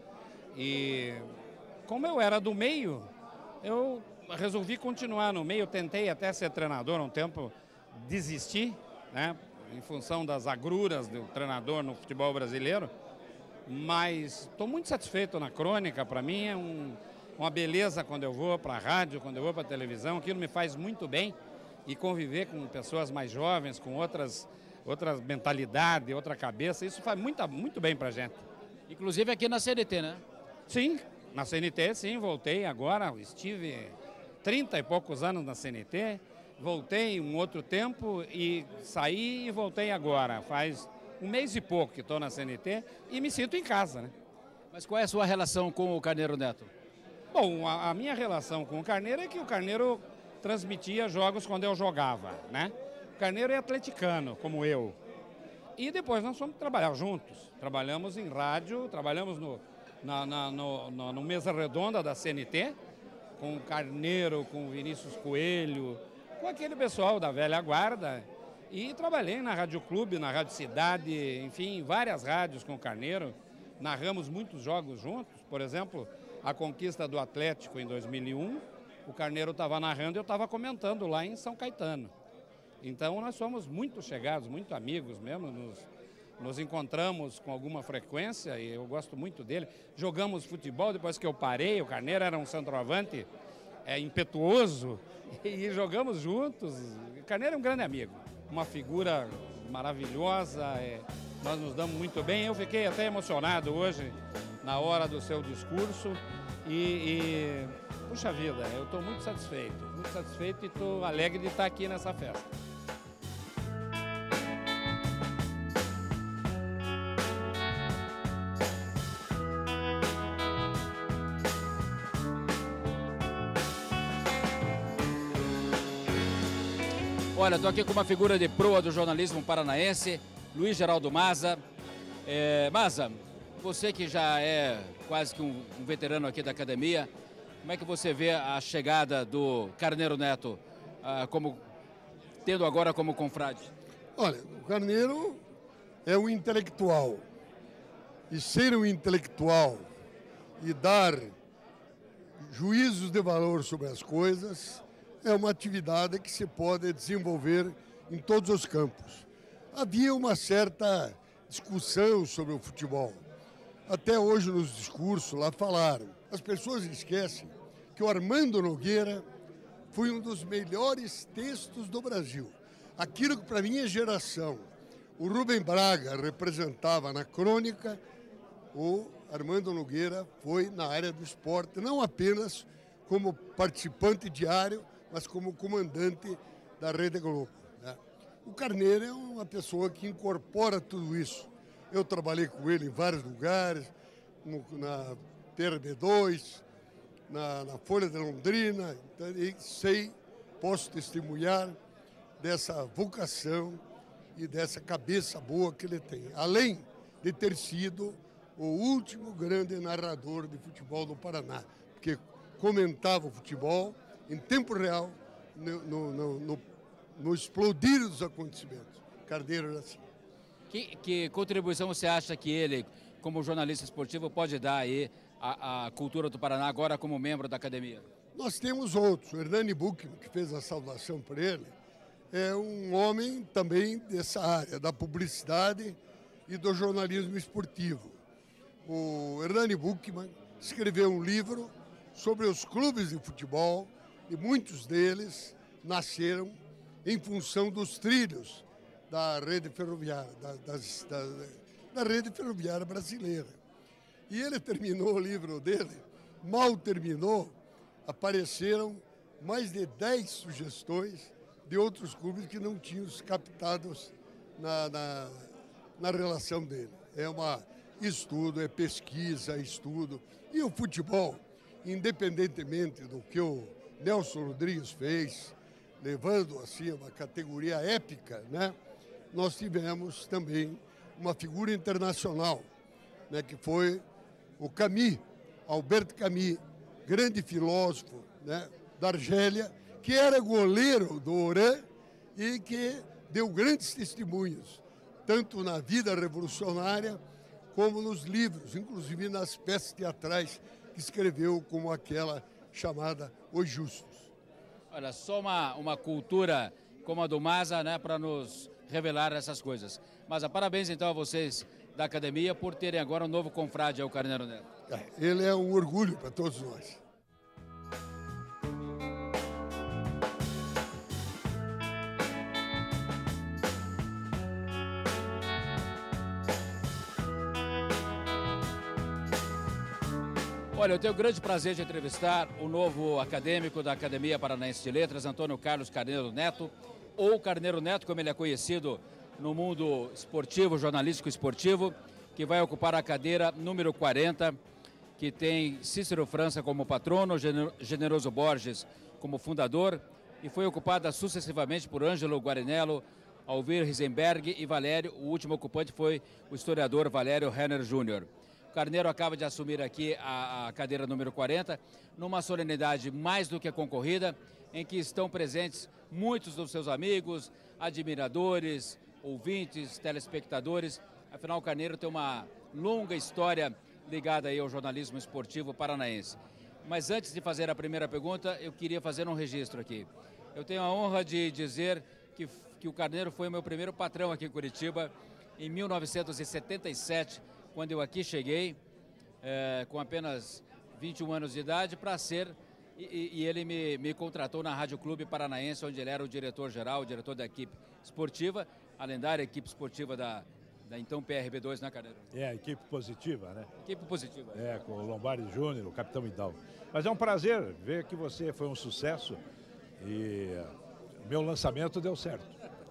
E como eu era do meio, eu resolvi continuar no meio. Eu tentei até ser treinador um tempo, desisti, né? Em função das agruras do treinador no futebol brasileiro. Mas estou muito satisfeito na crônica. Para mim é um, uma beleza quando eu vou para a rádio, quando eu vou para a televisão. Aquilo me faz muito bem. E conviver com pessoas mais jovens, com outras... outra mentalidade, outra cabeça, isso faz muito, muito bem pra gente. Inclusive aqui na C N T, né? Sim, Na C N T, sim, voltei agora, estive trinta e poucos anos na C N T, voltei um outro tempo e saí e voltei agora. Faz um mês e pouco que estou na C N T e me sinto em casa, né? Mas qual é a sua relação com o Carneiro Neto? Bom, a, a minha relação com o Carneiro é que o Carneiro transmitia jogos quando eu jogava, né? O Carneiro é atleticano, como eu. E depois nós fomos trabalhar juntos. Trabalhamos em rádio, trabalhamos no, na, na, no, no, no Mesa Redonda da C N T, com o Carneiro, com o Vinícius Coelho, com aquele pessoal da velha guarda. E trabalhei na Rádio Clube, na Rádio Cidade, enfim, várias rádios com o Carneiro. Narramos muitos jogos juntos. Por exemplo, a conquista do Atlético em dois mil e um, o Carneiro estava narrando e eu estava comentando lá em São Caetano. Então nós somos muito chegados, muito amigos mesmo, nos, nos encontramos com alguma frequência e eu gosto muito dele. Jogamos futebol depois que eu parei, o Carneiro era um centroavante é, impetuoso e jogamos juntos. O Carneiro é um grande amigo, uma figura maravilhosa, é, nós nos damos muito bem. Eu fiquei até emocionado hoje na hora do seu discurso e, e puxa vida, eu estou muito satisfeito, muito satisfeito e estou alegre de estar aqui nessa festa. Olha, estou aqui com uma figura de proa do jornalismo paranaense, Luiz Geraldo Maza. É, Maza, você que já é quase que um, um veterano aqui da academia, como é que você vê a chegada do Carneiro Neto, ah, como, tendo agora como confrade? Olha, o Carneiro é um intelectual. E ser um intelectual e dar juízos de valor sobre as coisas é uma atividade que se pode desenvolver em todos os campos. Havia uma certa discussão sobre o futebol. Até hoje nos discursos lá falaram. As pessoas esquecem que o Armando Nogueira foi um dos melhores textos do Brasil. Aquilo que para minha geração o Rubem Braga representava na crônica, o Armando Nogueira foi na área do esporte, não apenas como participante diário, mas como comandante da Rede Globo, né? O Carneiro é uma pessoa que incorpora tudo isso. Eu trabalhei com ele em vários lugares, no, na T R B dois, na, na Folha de Londrina, então, e sei, posso testemunhar dessa vocação e dessa cabeça boa que ele tem. Além de ter sido o último grande narrador de futebol do Paraná, porque comentava o futebol em tempo real, no, no, no, no, no explodir dos acontecimentos. Carneiro era assim. Que, que contribuição você acha que ele, como jornalista esportivo, pode dar aí à, à cultura do Paraná, agora como membro da academia? Nós temos outros. O Hernani Buchmann, que fez a saudação para ele, é um homem também dessa área, da publicidade e do jornalismo esportivo. O Hernani Buchmann escreveu um livro sobre os clubes de futebol, e muitos deles nasceram em função dos trilhos da rede ferroviária, da, das, da, da rede ferroviária brasileira. E ele terminou o livro dele, mal terminou, apareceram mais de dez sugestões de outros clubes que não tinham os captados na, na, na relação dele. É um estudo, é pesquisa, é estudo. E o futebol, independentemente do que o Nelson Rodrigues fez, levando assim uma categoria épica, né? Nós tivemos também uma figura internacional, né? Que foi o Camus, Albert Camus, grande filósofo, né? Da Argélia, que era goleiro do Oran e que deu grandes testemunhos, tanto na vida revolucionária como nos livros, inclusive nas peças teatrais que escreveu, como aquela chamada Os Justos. Olha, só uma, uma cultura como a do Maza, né, para nos revelar essas coisas. Maza, parabéns então a vocês da academia por terem agora um novo confrade, o Carneiro Neto. Ele é um orgulho para todos nós. Olha, eu tenho o grande prazer de entrevistar o novo acadêmico da Academia Paranaense de Letras, Antônio Carlos Carneiro Neto, ou Carneiro Neto, como ele é conhecido no mundo esportivo, jornalístico esportivo, que vai ocupar a cadeira número quarenta, que tem Cícero França como patrono, Generoso Borges como fundador, e foi ocupada sucessivamente por Ângelo Guarinello, Alvir Risenberg e Valério. O último ocupante foi o historiador Valério Renner Júnior O Carneiro acaba de assumir aqui a, a cadeira número quarenta, numa solenidade mais do que concorrida, em que estão presentes muitos dos seus amigos, admiradores, ouvintes, telespectadores. Afinal, o Carneiro tem uma longa história ligada aí ao jornalismo esportivo paranaense. Mas antes de fazer a primeira pergunta, eu queria fazer um registro aqui. Eu tenho a honra de dizer que, que o Carneiro foi o meu primeiro patrão aqui em Curitiba, em mil novecentos e setenta e sete, quando eu aqui cheguei, é, com apenas vinte e um anos de idade, para ser, e, e ele me, me contratou na Rádio Clube Paranaense, onde ele era o diretor-geral, o diretor da equipe esportiva, a lendária equipe esportiva da, da então P R B dois, né, Carneiro? É, a equipe positiva, né? Equipe positiva. É, com o Lombardi Júnior, o Capitão Hidalgo. Mas é um prazer ver que você foi um sucesso e uh, meu lançamento deu certo.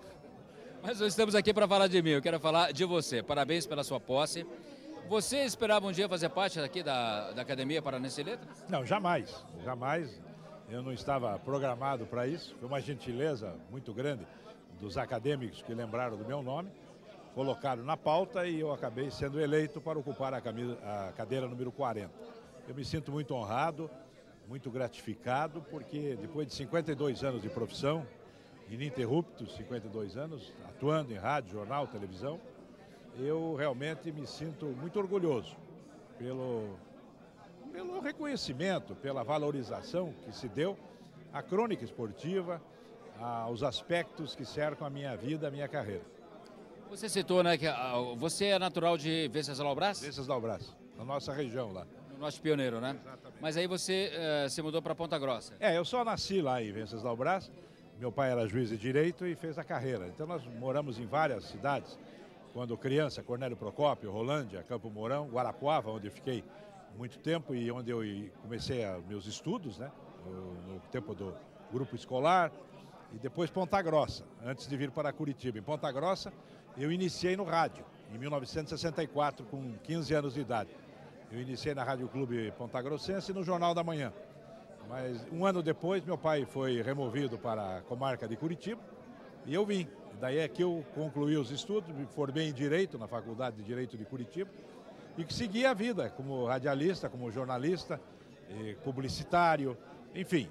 Mas nós estamos aqui para falar de mim, eu quero falar de você. Parabéns pela sua posse. Você esperava um dia fazer parte aqui da, da Academia Paranaense de Letras? Não, jamais, jamais. Eu não estava programado para isso. Foi uma gentileza muito grande dos acadêmicos que lembraram do meu nome, colocaram na pauta e eu acabei sendo eleito para ocupar a, camisa, a cadeira número quarenta. Eu me sinto muito honrado, muito gratificado, porque depois de cinquenta e dois anos de profissão, ininterruptos, cinquenta e dois anos, atuando em rádio, jornal, televisão, eu realmente me sinto muito orgulhoso pelo, pelo reconhecimento, pela valorização que se deu à crônica esportiva, aos aspectos que cercam a minha vida, a minha carreira. Você citou, né, que você é natural de Venceslau-Braz? Venceslau-Braz, na nossa região lá. No Norte Pioneiro, né? Exatamente. Mas aí você uh, se mudou para Ponta Grossa. É, eu só nasci lá em Venceslau-Braz. Meu pai era juiz de direito e fez a carreira. Então nós moramos em várias cidades. Quando criança, Cornélio Procópio, Rolândia, Campo Mourão, Guarapuava, onde eu fiquei muito tempo e onde eu comecei a, meus estudos, né? No, no tempo do grupo escolar. E depois Ponta Grossa, antes de vir para Curitiba. Em Ponta Grossa, eu iniciei no rádio, em mil novecentos e sessenta e quatro, com quinze anos de idade. Eu iniciei na Rádio Clube Ponta Grossense e no Jornal da Manhã. Mas um ano depois, meu pai foi removido para a comarca de Curitiba e eu vim. Daí é que eu concluí os estudos, me formei em Direito, na Faculdade de Direito de Curitiba, e que segui a vida como radialista, como jornalista, publicitário, enfim.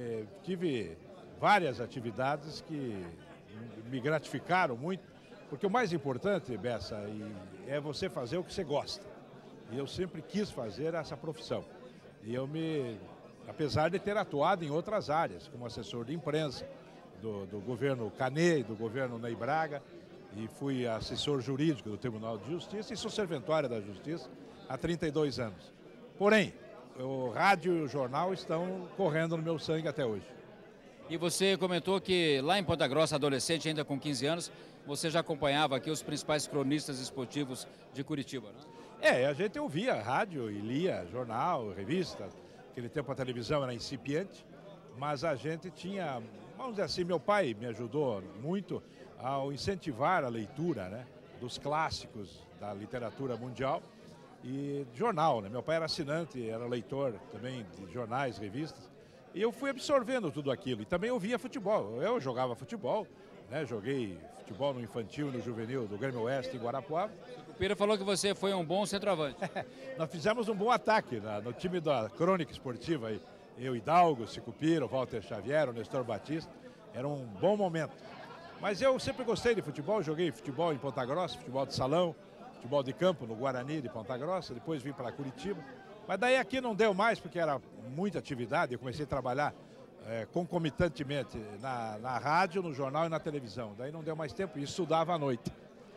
Tive várias atividades que me gratificaram muito, porque o mais importante, Bessa, é você fazer o que você gosta. E eu sempre quis fazer essa profissão. E eu me, apesar de ter atuado em outras áreas, como assessor de imprensa, do, do governo Canê, do governo Ney Braga, e fui assessor jurídico do Tribunal de Justiça e sou serventuário da Justiça há trinta e dois anos. Porém, o rádio e o jornal estão correndo no meu sangue até hoje. E você comentou que lá em Ponta Grossa, adolescente, ainda com quinze anos, você já acompanhava aqui os principais cronistas esportivos de Curitiba, né? É, a gente ouvia rádio e lia jornal, revista. Naquele tempo a televisão era incipiente, mas a gente tinha, vamos dizer assim, meu pai me ajudou muito ao incentivar a leitura, né, dos clássicos da literatura mundial e jornal, né? Meu pai era assinante, era leitor também de jornais, revistas, e eu fui absorvendo tudo aquilo. E também ouvia futebol, eu jogava futebol, né? Joguei futebol no infantil e no juvenil do Grêmio Oeste em Guarapuava. O Pira falou que você foi um bom centroavante. Nós fizemos um bom ataque na, no time da crônica esportiva aí. Eu, Hidalgo, Sicupira, o Walter Xavier, o Nestor Batista. Era um bom momento. Mas eu sempre gostei de futebol, joguei futebol em Ponta Grossa, futebol de salão, futebol de campo no Guarani de Ponta Grossa, depois vim para Curitiba. Mas daí aqui não deu mais porque era muita atividade, eu comecei a trabalhar é, concomitantemente na, na rádio, no jornal e na televisão. Daí não deu mais tempo e estudava à noite.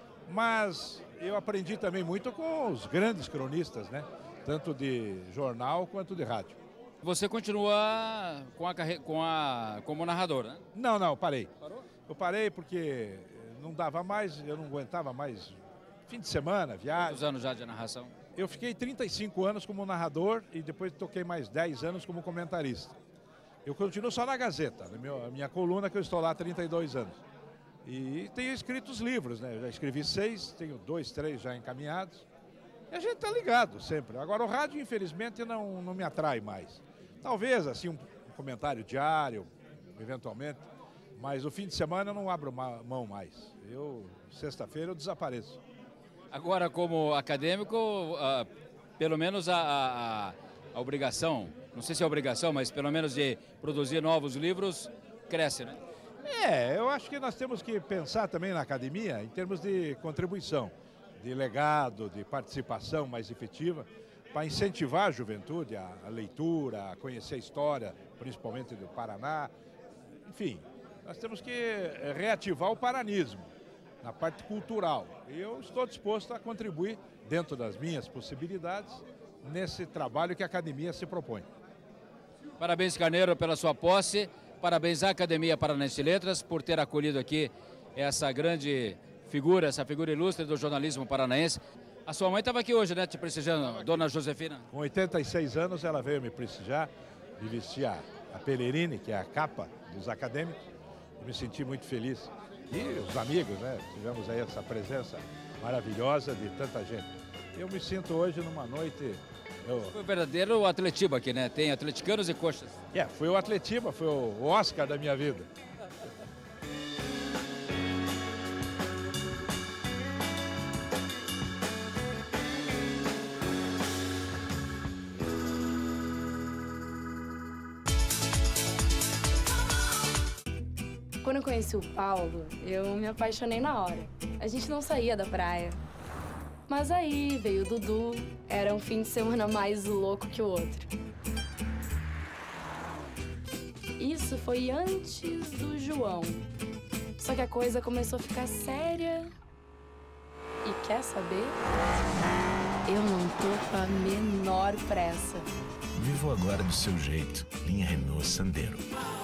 Mas eu aprendi também muito com os grandes cronistas, né? Tanto de jornal quanto de rádio. Você continua com a carre... com a... como narrador, né? Não, não, parei. Parou? Eu parei porque não dava mais, eu não aguentava mais fim de semana, viagem. Quantos anos já de narração? Eu fiquei trinta e cinco anos como narrador e depois toquei mais dez anos como comentarista. Eu continuo só na Gazeta, na minha, a minha coluna, que eu estou lá há trinta e dois anos. E tenho escrito os livros, né? Eu já escrevi seis, tenho dois, três já encaminhados. E a gente está ligado sempre. Agora o rádio, infelizmente, não, não me atrai mais. Talvez, assim, um, um comentário diário, eventualmente, mas o fim de semana eu não abro mão mais. Eu, sexta-feira, eu desapareço. Agora, como acadêmico, uh, pelo menos a, a, a obrigação, não sei se é obrigação, mas pelo menos de produzir novos livros, cresce, né? É, eu acho que nós temos que pensar também na academia em termos de contribuição, de legado, de participação mais efetiva, para incentivar a juventude a, a leitura, a conhecer a história, principalmente do Paraná. Enfim, nós temos que reativar o paranismo na parte cultural. E eu estou disposto a contribuir, dentro das minhas possibilidades, nesse trabalho que a academia se propõe. Parabéns, Carneiro, pela sua posse. Parabéns à Academia Paranaense de Letras por ter acolhido aqui essa grande figura, essa figura ilustre do jornalismo paranaense. A sua mãe estava aqui hoje, né, te prestigiando, Dona Josefina? Com oitenta e seis anos ela veio me prestigiar e vestir a, a Pellerini, que é a capa dos acadêmicos. Eu me senti muito feliz. E os amigos, né, tivemos aí essa presença maravilhosa de tanta gente. Eu me sinto hoje numa noite... Eu... Foi o verdadeiro Atletiba aqui, né? Tem atleticanos e coxas. É, foi o Atletiba, foi o Oscar da minha vida. Quando eu conheci o Paulo, eu me apaixonei na hora. A gente não saía da praia. Mas aí veio o Dudu, era um fim de semana mais louco que o outro. Isso foi antes do João. Só que a coisa começou a ficar séria. E quer saber? Eu não tô com a menor pressa. Vivo agora do seu jeito. Linha Renault Sandero.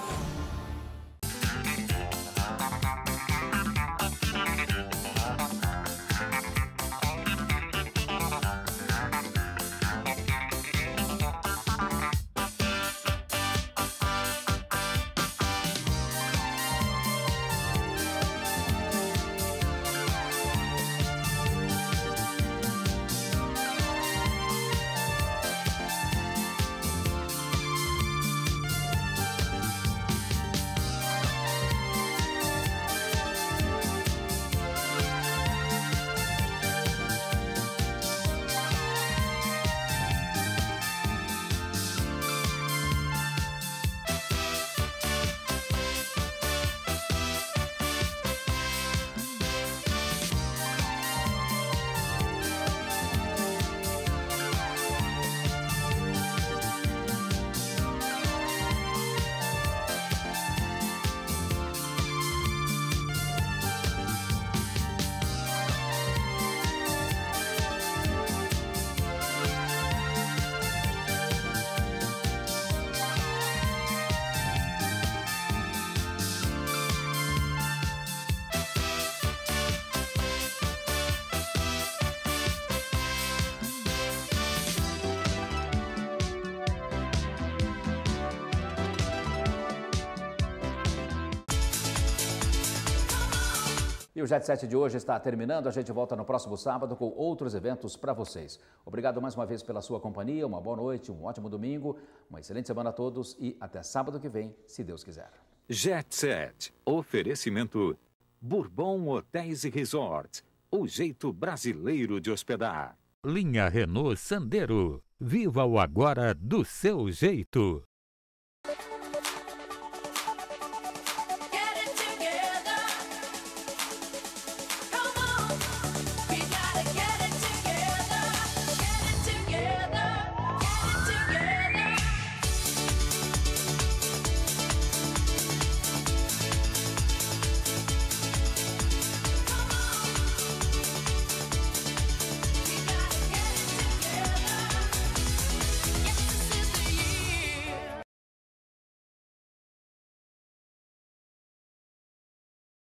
E o Jet Set de hoje está terminando. A gente volta no próximo sábado com outros eventos para vocês. Obrigado mais uma vez pela sua companhia. Uma boa noite, um ótimo domingo, uma excelente semana a todos e até sábado que vem, se Deus quiser. Jet Set. Oferecimento Bourbon Hotéis e Resorts. O jeito brasileiro de hospedar. Linha Renault Sandero. Viva o agora do seu jeito.